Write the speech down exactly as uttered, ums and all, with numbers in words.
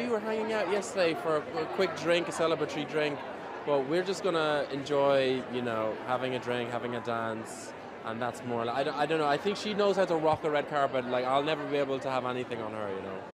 we were hanging out yesterday for a, a quick drink, a celebratory drink. But we're just gonna enjoy, you know, having a drink, having a dance, and that's more. Like, I don't, I don't know. I think she knows how to rock a red carpet. Like I'll never be able to have anything on her, you know.